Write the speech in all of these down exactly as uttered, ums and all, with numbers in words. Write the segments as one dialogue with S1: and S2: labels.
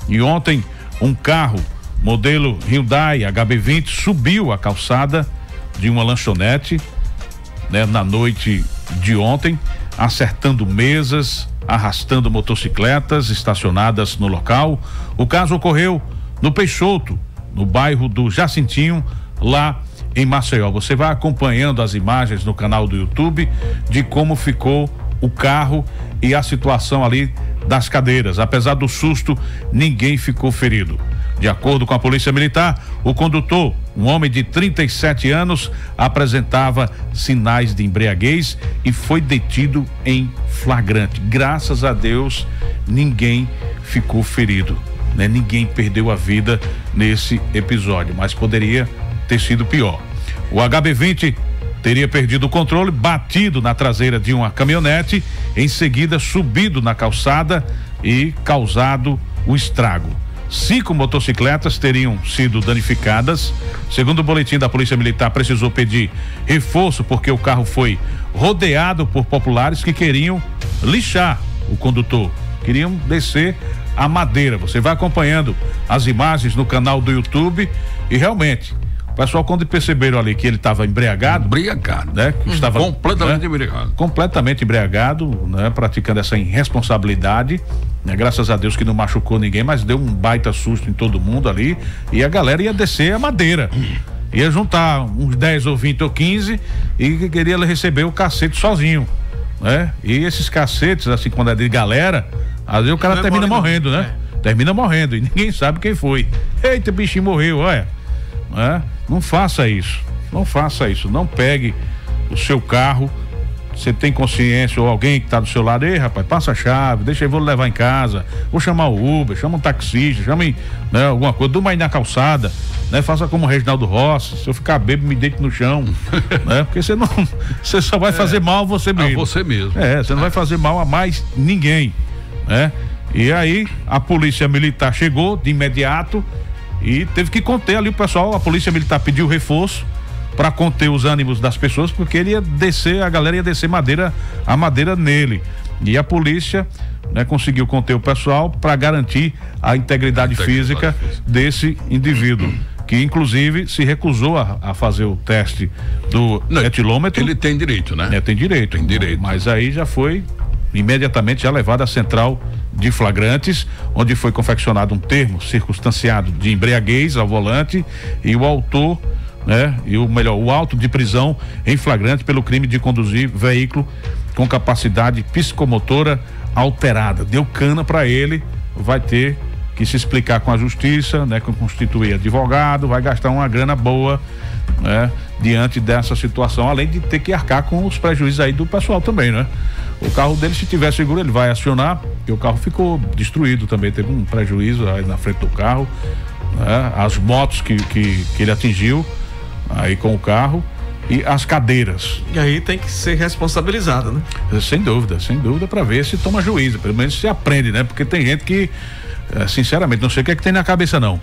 S1: E ontem um carro modelo Hyundai H B vinte subiu a calçada de uma lanchonete, né, na noite de ontem, acertando mesas, arrastando motocicletas estacionadas no local. O caso ocorreu no Peixoto, no bairro do Jacintinho, lá em Maceió. Você vai acompanhando as imagens no canal do YouTube de como ficou o carro e a situação ali das cadeiras. Apesar do susto, ninguém ficou ferido. De acordo com a Polícia Militar, o condutor, um homem de trinta e sete anos, apresentava sinais de embriaguez e foi detido em flagrante. Graças a Deus, ninguém ficou ferido, né? Ninguém perdeu a vida nesse episódio, mas poderia ter sido pior. O H B vinte teria perdido o controle, batido na traseira de uma caminhonete, em seguida subido na calçada e causado o estrago. Cinco motocicletas teriam sido danificadas. Segundo o boletim da Polícia Militar, precisou pedir reforço porque o carro foi rodeado por populares que queriam lixar o condutor, queriam descer a madeira. Você vai acompanhando as imagens no canal do YouTube e realmente o pessoal, quando perceberam ali que ele estava embriagado,
S2: embriagado,
S1: né? Que estava
S2: completamente
S1: né,
S2: embriagado,
S1: completamente embriagado, né? Praticando essa irresponsabilidade, né? Graças a Deus que não machucou ninguém, mas deu um baita susto em todo mundo ali e a galera ia descer a madeira, ia juntar uns dez ou vinte ou quinze e queria receber o cacete sozinho, né? E esses cacetes, assim, quando é de galera, às vezes o cara não termina é morrendo, né? É. Termina morrendo e ninguém sabe quem foi. Eita, o bichinho morreu, olha. É, não faça isso, não faça isso, não pegue o seu carro, você tem consciência ou alguém que está do seu lado, ei rapaz, passa a chave, deixa eu vou levar em casa, vou chamar o Uber, chama um taxista, chame, né, alguma coisa, durma aí na calçada, né, faça como o Reginaldo Rossi, se eu ficar bêbado me deite no chão, né, porque você não, você só vai é, fazer mal a você mesmo.
S2: A você mesmo.
S1: É, você não vai fazer mal a mais ninguém, né? E aí a Polícia Militar chegou de imediato e teve que conter ali o pessoal. A Polícia Militar pediu reforço para conter os ânimos das pessoas, porque ele ia descer, a galera ia descer madeira, a madeira nele. E a polícia, né, conseguiu conter o pessoal para garantir a integridade, a integridade física, física desse indivíduo, que inclusive se recusou a, a fazer o teste do Não, etilômetro.
S2: Ele tem direito, né?
S1: É, tem direito.
S2: Tem direito.
S1: Mas aí já foi imediatamente já levado à central de flagrantes, onde foi confeccionado um termo circunstanciado de embriaguez ao volante e o autor, né, e o melhor, o auto de prisão em flagrante pelo crime de conduzir veículo com capacidade psicomotora alterada. Deu cana para ele, vai ter que se explicar com a justiça, né, que constituir advogado, vai gastar uma grana boa, né, diante dessa situação, além de ter que arcar com os prejuízos aí do pessoal também, né? O carro dele, se tiver seguro, ele vai acionar, e o carro ficou destruído também, teve um prejuízo aí na frente do carro, né? As motos que, que, que ele atingiu aí com o carro e as cadeiras.
S3: E aí tem que ser responsabilizado, né?
S1: Sem dúvida, sem dúvida, para ver se toma juízo, pelo menos se aprende, né? Porque tem gente que, sinceramente, não sei o que é que tem na cabeça, não.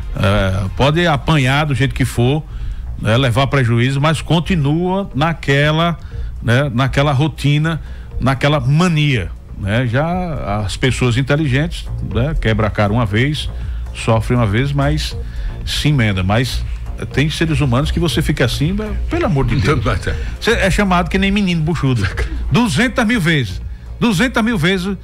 S1: É, pode apanhar do jeito que for, né? Levar prejuízo, mas continua naquela, né? Naquela rotina, naquela mania, né? Já as pessoas inteligentes, né? Quebra a cara uma vez, sofre uma vez, mas se emenda. Mas tem seres humanos que você fica assim, pelo amor de Deus. Você é chamado que nem menino buchudo. duzentas mil vezes. duzentas mil vezes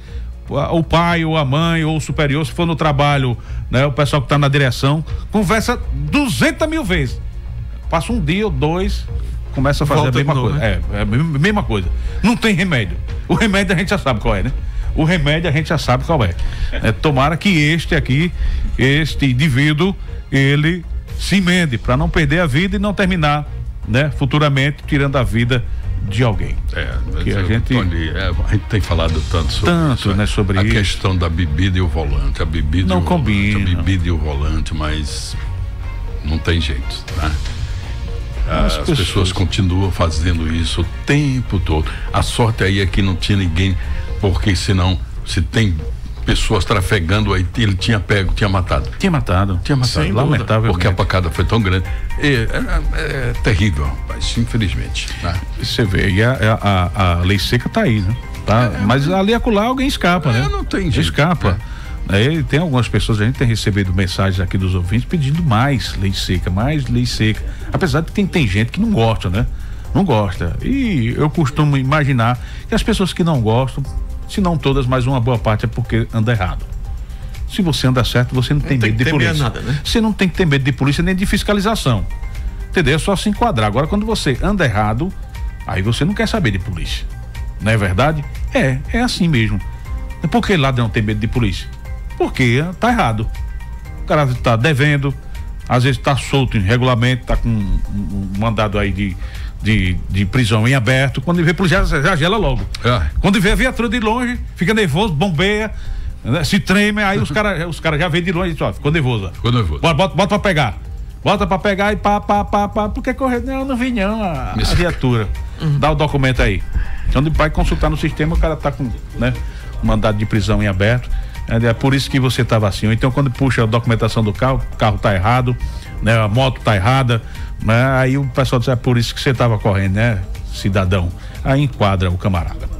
S1: o pai ou a mãe ou o superior, se for no trabalho, né? O pessoal que está na direção, conversa duzentas mil vezes. Passa um dia ou dois, começa a fazer Volta a mesma coisa. Né? É, é a mesma coisa. Não tem remédio. O remédio a gente já sabe qual é, né? O remédio a gente já sabe qual é. É, tomara que este aqui, este indivíduo, ele se emende para não perder a vida e não terminar, né, futuramente tirando a vida de alguém.
S2: É,
S1: que a gente,
S2: Tony, é, a gente tem falado tanto sobre
S1: tanto,
S2: isso,
S1: né, sobre
S2: a
S1: isso.
S2: questão da bebida e o volante, a bebida
S1: não
S2: e o
S1: combina.
S2: volante, a bebida e o volante, mas não tem jeito, né? As, As pessoas... pessoas continuam fazendo isso o tempo todo. A sorte aí é que não tinha ninguém, porque senão, se tem pessoas trafegando aí, ele tinha pego, tinha matado.
S1: Tinha matado.
S2: Tinha matado,
S1: lamentavelmente.
S2: Porque a pancada foi tão grande. É, é, é terrível, rapaz, infelizmente. Né?
S1: Você vê, e a, a, a lei seca tá aí, né? Tá, é, mas ali acolá alguém escapa,
S2: é,
S1: né?
S2: Não tem jeito.
S1: Escapa. Aí tem algumas pessoas, a gente tem recebido mensagens aqui dos ouvintes pedindo mais lei seca, mais lei seca. Apesar de que tem, tem gente que não gosta, né? Não gosta. E eu costumo imaginar que as pessoas que não gostam, se não todas, mas uma boa parte é porque anda errado. Se você anda certo, você não, não tem, tem medo de polícia. Nada, né? Você não tem que ter medo de polícia nem de fiscalização. Entendeu? É só se enquadrar. Agora, quando você anda errado, aí você não quer saber de polícia. Não é verdade? É, é assim mesmo. Por que ladrão tem medo de polícia? Porque tá errado. O cara tá devendo, às vezes tá solto em regulamento, tá com um, um mandado aí de, de, de prisão em aberto. Quando vê polícia, já gela logo. É. Quando vê a viatura de longe, fica nervoso, bombeia, né? Se treme, aí os caras os cara já vê de longe e diz, ó, ficou nervoso.
S2: Ficou nervoso.
S1: Bota, bota, bota pra pegar. Bota pra pegar e pá, pá, pá, pá. Porque correu? Não, não vi não a, a viatura. Uhum. Dá o documento aí. Então, vai consultar no sistema, o cara tá com, né, um mandado de prisão em aberto. É por isso que você estava assim. Então, quando puxa a documentação do carro, o carro tá errado, né? A moto tá errada, né? Aí o pessoal diz, é por isso que você estava correndo, né, cidadão? Aí enquadra o camarada.